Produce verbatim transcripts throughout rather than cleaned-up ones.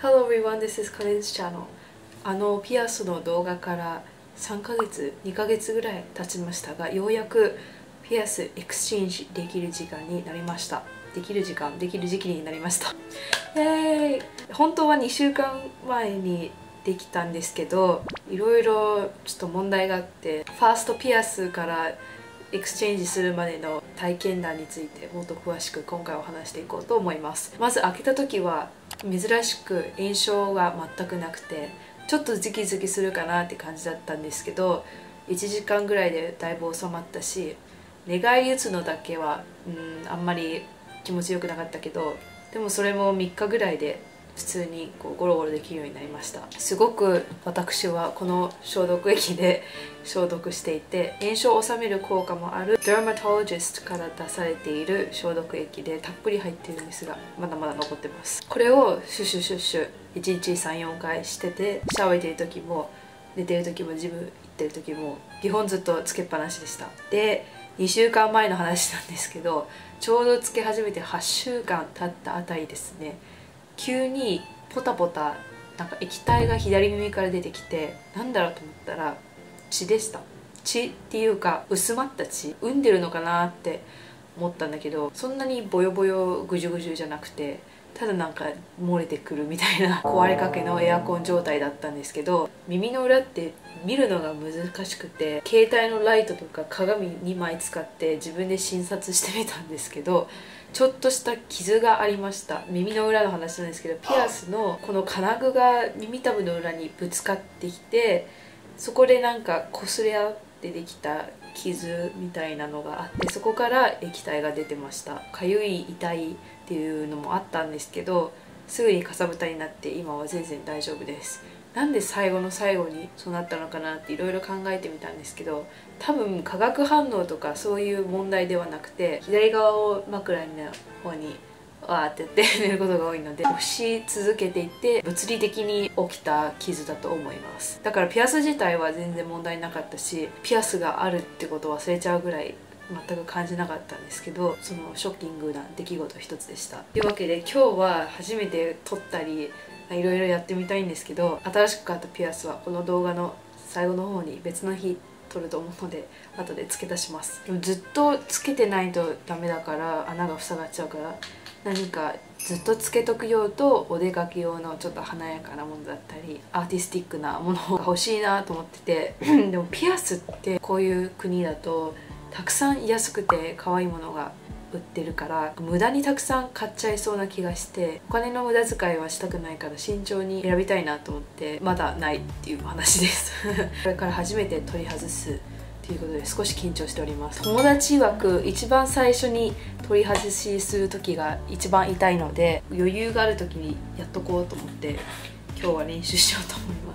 Hello everyone, this is Karen's channel. あのピアスの動画からさんかげつ、にかげつぐらい経ちましたが、ようやくピアスエクスチェンジできる時間になりました。できる時間、できる時期になりました。イエーイ！本当はにしゅうかんまえにできたんですけど、いろいろちょっと問題があって、ファーストピアスからエクスチェンジするまでの体験談についてもっと詳しく今回は話していこうと思います。まず開けた時は珍しく炎症が全くなくて、ちょっとズキズキするかなって感じだったんですけど、いちじかんぐらいでだいぶ収まったし、寝返り打つのだけはうんあんまり気持ちよくなかったけど、でもそれもみっかぐらいで普通にこうゴロゴロできるようになりました。すごく私はこの消毒液で消毒していて、炎症を治める効果もある Dermatologist から出されている消毒液でたっぷり入っているんですが、まだまだ残ってます。これをシュシュシュシュいちにちさん、よんかいしてて、シャワー入れてる時も寝てる時もジム行ってる時も基本ずっとつけっぱなしでした。でにしゅうかんまえの話なんですけど、ちょうどつけ始めてはっしゅうかん経ったあたりですね、急にポタポタなんか液体が左耳から出てきて、なんだろうと思ったら血でした。血っていうか薄まった血、産んでるのかなって思ったんだけど、そんなにボヨボヨぐじゅぐじゅじゃなくて、ただなんか漏れてくるみたいな壊れかけのエアコン状態だったんですけど、耳の裏って見るのが難しくて、携帯のライトとか鏡にまい使って自分で診察してみたんですけど、ちょっとした傷がありました。耳の裏の話なんですけど、ピアスのこの金具が耳たぶの裏にぶつかってきて、そこでなんか擦れ合ってできた傷みたいなのがあって、そこから液体が出てました。かゆい、痛いっていうのもあったんですけど、すぐにかさぶたになって今は全然大丈夫です。なんで最後の最後にそうなったのかなっていろいろ考えてみたんですけど、多分化学反応とかそういう問題ではなくて、左側を枕の方にわーってやって寝ることが多いので、押し続けていって物理的に起きた傷だと思います。だからピアス自体は全然問題なかったし、ピアスがあるってことを忘れちゃうぐらい全く感じなかったんですけど、そのショッキングな出来事一つでした。というわけで今日は初めて撮ったりいろいろやってみたいんですけど、新しく買ったピアスはこの動画の最後の方に別の日撮ると思うので、後で付け足します。でもずっとつけてないとダメだから、穴が塞がっちゃうから、何かずっとつけとく用とお出かけ用のちょっと華やかなものだったりアーティスティックなものが欲しいなと思っててでもピアスってこういう国だとたくさん安くて可愛いものが売ってるから、無駄にたくさん買っちゃいそうな気がして、お金の無駄遣いはしたくないから慎重に選びたいなと思って、まだないっていう話ですこれから初めて取り外すということで少し緊張しております。友達曰く一番最初に取り外しする時が一番痛いので、余裕がある時にやっとこうと思って今日は練習しようと思います。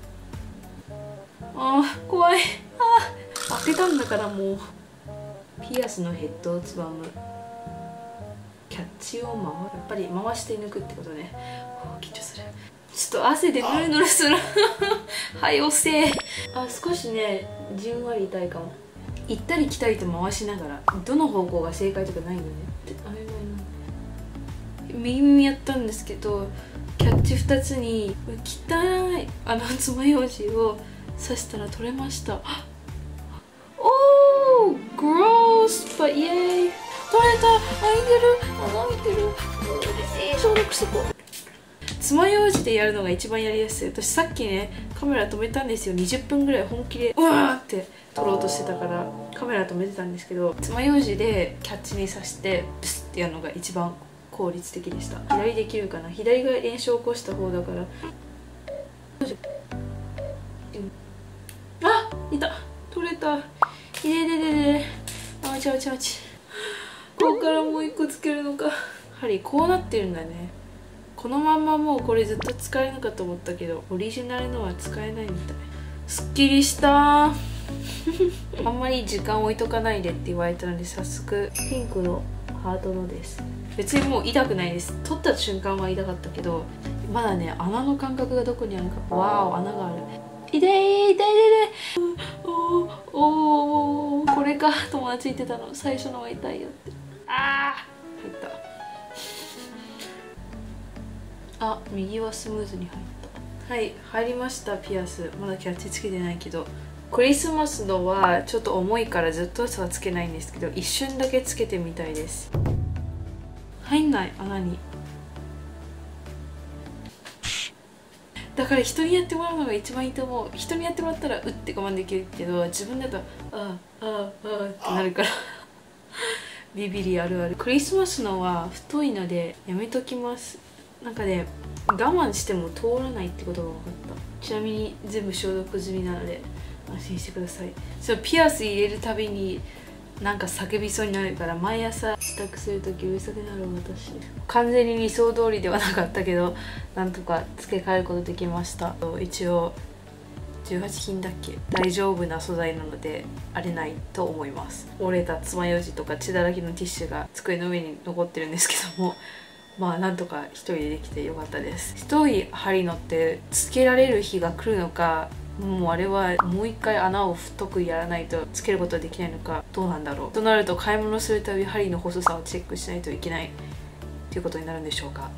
あー怖い。あー開けたんだからもう。ピアスのヘッドをつばむ、キャッチを回る、やっぱり回して抜くってことね。緊張する。ちょっと汗でヌルヌルするはい押せ。あ、少しねじんわり痛いかも。行ったり来たりと回しながら、どの方向が正解とかないんだよね。あれは右耳やったんですけど、キャッチふたつに汚いあの爪楊枝を刺したら取れました。おーグロース、バイエーイ、取れた。開いてる、穴開いてる、嬉しい。消毒しとこう。爪楊枝でやるのが一番やりやすい。私さっきねカメラ止めたんですよ。にじゅっぷんぐらい本気でうわーって撮ろうとしてたからカメラ止めてたんですけど、爪楊枝でキャッチに刺してプスってやるのが一番効率的でした。左できるかな。左が炎症を起こした方だから。あ、いた、取れた。いでででで、あちあちあち。ここからもう一個つけるのか。針こうなってるんだね。このまんまもうこれずっと使えるのかと思ったけど、オリジナルのは使えないみたい。すっきりしたーあんまり時間置いとかないでって言われたので、早速ピンクのハートのです。別にもう痛くないです。取った瞬間は痛かったけど、まだね穴の感覚がどこにあるか。わー、穴がある。痛い痛い痛い痛い。おーおー、これか。友達言ってたの、最初のは痛いよって。あー入った。 あ、右はスムーズに入った。はい、入りました。ピアスまだキャッチつけてないけど、クリスマスのはちょっと重いからずっとはつけないんですけど、一瞬だけつけてみたいです。入んない、穴に。だから人にやってもらうのが一番いいと思う。人にやってもらったらうって我慢できるけど、自分だとああああってなるからビビりあるある。クリスマスのは太いのでやめときます。なんかね、我慢しても通らないってことが分かった。ちなみに全部消毒済みなので安心してください。そのピアス入れるたびになんか叫びそうになるから、毎朝支度するときうるさくなる私。完全に理想通りではなかったけど、なんとか付け替えることできました。一応じゅうはちきんだっけ、大丈夫な素材なので荒れないと思います。折れた爪楊枝とか血だらけのティッシュが机の上に残ってるんですけども、まあなんとか一人でできてよかったです。太い針のってつけられる日が来るのか、もうあれはもう一回穴を太くやらないとつけることはできないのか、どうなんだろう。となると買い物するたび針の細さをチェックしないといけないということになるんでしょうか。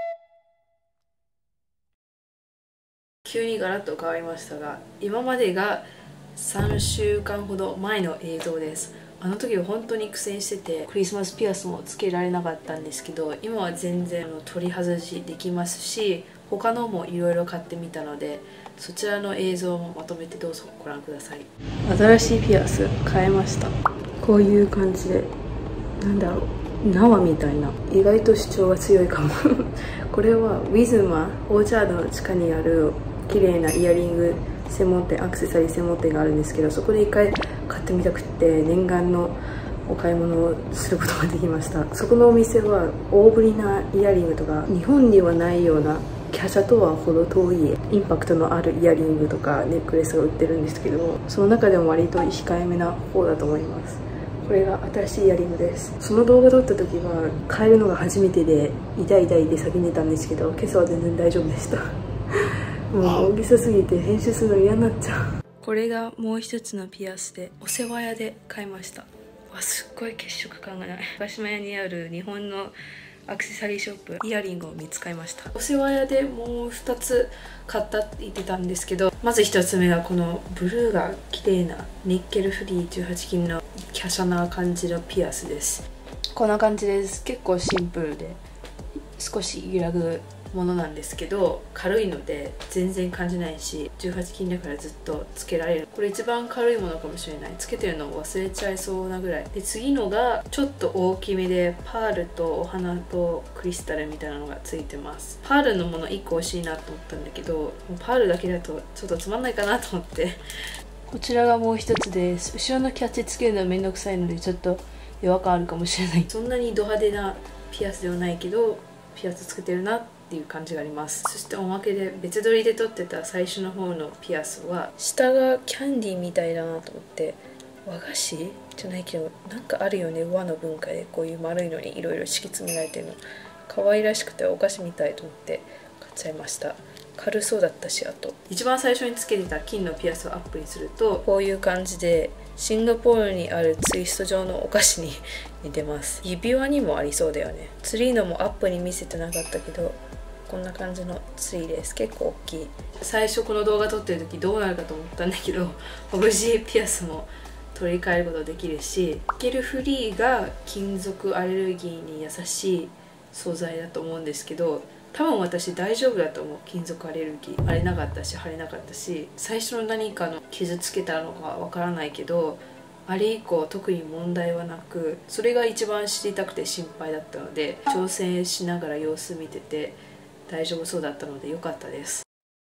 急にガラッと変わりましたが、今までがさんしゅうかんほど前の映像です。あの時は本当に苦戦しててクリスマスピアスもつけられなかったんですけど、今は全然取り外しできますし、他のもいろいろ買ってみたので、そちらの映像もまとめてどうぞご覧ください。新しいピアス買えました。こういう感じで、なんだろう、縄みたいな、意外と主張が強いかもこれはウィズマオーチャードの地下にある綺麗なイヤリング専門店、アクセサリー専門店があるんですけど、そこで一回買ってみたくって念願のお買い物をすることができました。そこのお店は大ぶりなイヤリングとか、日本にはないような華奢とは程遠いインパクトのあるイヤリングとかネックレスが売ってるんですけども、その中でも割と控えめな方だと思います。これが新しいイヤリングです。その動画撮った時は変えるのが初めてで痛い痛いで叫んでたんですけど、今朝は全然大丈夫でしたもう大げさすぎて編集するの嫌になっちゃう。これがもう一つのピアスで、お世話屋で買いました。わ、すっごい血色感がない。高島屋にある日本のアクセサリーショップ、イヤリングを見つかりました。お世話屋でもうふたつ買ったって言ってたんですけど、まずひとつめがこのブルーが綺麗なニッケルフリーじゅうはちきんの華奢な感じのピアスです。こんな感じです。結構シンプルで少し揺らぐものなんですけど、軽いので全然感じないし、じゅうはちきんだからずっとつけられる。これ一番軽いものかもしれない。つけてるのを忘れちゃいそうなぐらいで、次のがちょっと大きめでパールとお花とクリスタルみたいなのがついてます。パールのものいっこ欲しいなと思ったんだけど、パールだけだとちょっとつまんないかなと思ってこちらがもう一つです。後ろのキャッチつけるのはめんどくさいのでちょっと違和感あるかもしれない。そんなにド派手なピアスではないけど、ピアスつけてるなっていう感じがあります。そしておまけで別撮りで撮ってた最初の方のピアスは下がキャンディーみたいだなと思って、和菓子じゃないけどなんかあるよね、和の文化でこういう丸いのにいろいろ敷き詰められてるの可愛らしくてお菓子みたいと思って買っちゃいました。軽そうだったし、あと一番最初につけてた金のピアスをアップにするとこういう感じでシンガポールにあるツイスト状のお菓子に似てます。指輪にもありそうだよね。ツリーのもアップに見せてなかったけど、こんな感じのツリーです。結構大きい。最初この動画撮ってる時どうなるかと思ったんだけど、無事ピアスも取り替えることできるし、ニッケルフリーが金属アレルギーに優しい素材だと思うんですけど、多分私大丈夫だと思う。金属アレルギー荒れなかったし腫れなかったし、最初の何かの傷つけたのかわからないけど、あれ以降特に問題はなく、それが一番知りたくて心配だったので、挑戦しながら様子見てて大丈夫そうだったので良かったです。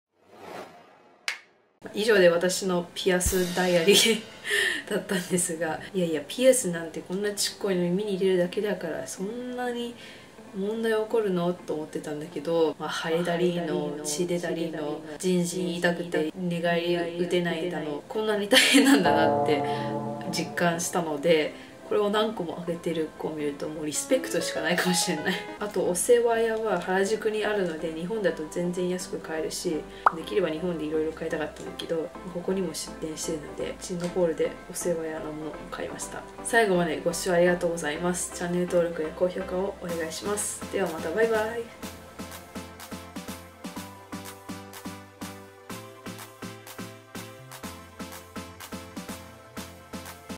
以上で私のピアスダイアリーだったんですが、いやいやピアスなんてこんなちっこいの耳に入れるだけだからそんなに問題起こるのと思ってたんだけど、まあ、腫れたりの血出たりのじんじん痛くて寝返り打てないだの、こんなに大変なんだなって実感したので、これを何個もあげてる子を見るともうリスペクトしかないかもしれないあとお世話屋は原宿にあるので、日本だと全然安く買えるし、できれば日本でいろいろ買いたかったんだけど、ここにも出店してるのでシンガポールでお世話屋のものを買いました。最後までご視聴ありがとうございます。チャンネル登録や高評価をお願いします。ではまた、バイバイ。